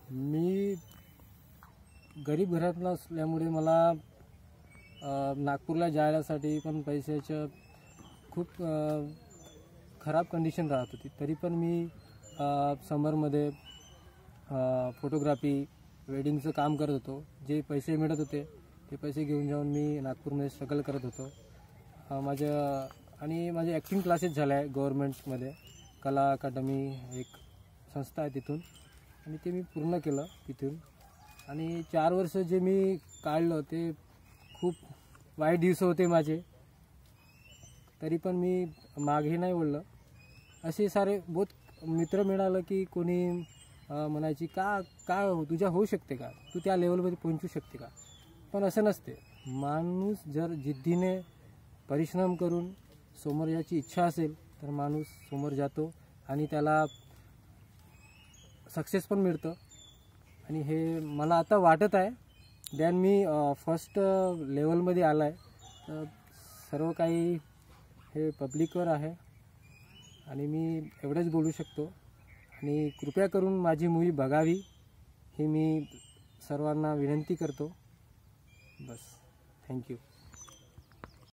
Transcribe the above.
मी गरीब घरातला असल्यामुळे मला नागपूरला जायसाठी पण पैशाचं खूप खराब कंडिशन राहत होती. तरी पण मी समरमध्ये फोटोग्राफी वेडिंगचं काम करत होतो. जे पैसे मिळत होते ते पैसे घेऊन जाऊन मी नागपूरमध्ये स्ट्रगल करत होतो. माझे ॲक्टिंग क्लासेस झाले आहे गव्हर्मेंटमध्ये. कला अकादमी एक संस्था आहे तिथून, आणि ते मी पूर्ण केलं तिथून. आणि 4 वर्ष जे मी काढलं ते खूप वाईट दिवस होते माझे. तरी पण मी मागे नाही वळलं. असे सारे बहुत मित्र मिळालं की कोणी म्हणायची का तुझ्या होऊ शकते का, तू त्या लेवलमध्ये पोहोचू शकते का. पण असं नसते. माणूस जर जिद्दीने परिश्रम करून समोर याची इच्छा असेल तर माणूस समोर जातो आणि त्याला सक्सेस पण मिळतं. आणि हे मला आता वाटत आहे. दॅन मी फर्स्ट लेवलमध्ये आला आहे. तर सर्व काही हे पब्लिकवर आहे आणि मी एवढंच बोलू शकतो. आणि कृपया करून माझी मूव्ही बघावी ही मी सर्वांना विनंती करतो. बस, थँक्यू.